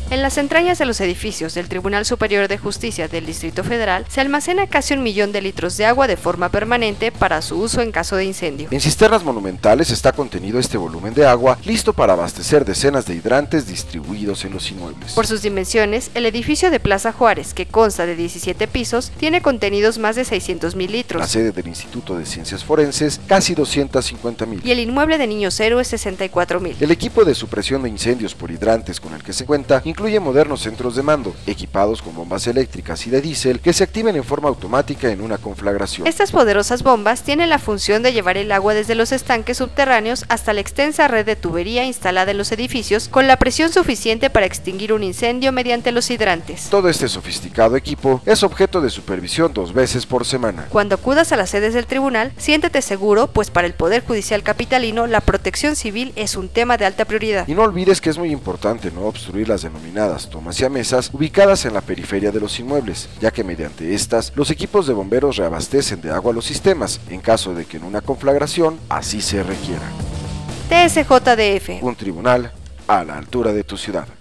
En las entrañas de los edificios del Tribunal Superior de Justicia del Distrito Federal se almacena casi 1 millón de litros de agua de forma permanente para su uso en caso de incendio. En cisternas monumentales está contenido este volumen de agua, listo para abastecer decenas de hidrantes distribuidos en los inmuebles. Por sus dimensiones, el edificio de Plaza Juárez, que consta de 17 pisos, tiene contenidos más de 600,000 litros. La sede del Instituto de Ciencias Forenses, casi 250,000. Y el inmueble de Niños Héroes, 64,000. El equipo de supresión de incendios por hidrantes con el que se cuenta incluye modernos centros de mando, equipados con bombas eléctricas y de diésel que se activen en forma automática en una conflagración. Estas poderosas bombas tienen la función de llevar el agua desde los estanques subterráneos hasta la extensa red de tubería instalada en los edificios con la presión suficiente para extinguir un incendio mediante los hidrantes. Todo este sofisticado equipo es objeto de supervisión 2 veces por semana. Cuando acudas a las sedes del tribunal, siéntete seguro, pues para el Poder Judicial Capitalino la protección civil es un tema de alta prioridad. Y no olvides que es muy importante no obstruir las denominadas tomas y mesas ubicadas en la periferia de los inmuebles, ya que mediante estas los equipos de bomberos reabastecen de agua los sistemas, en caso de que en una conflagración así se requiera. TSJDF. Un tribunal a la altura de tu ciudad.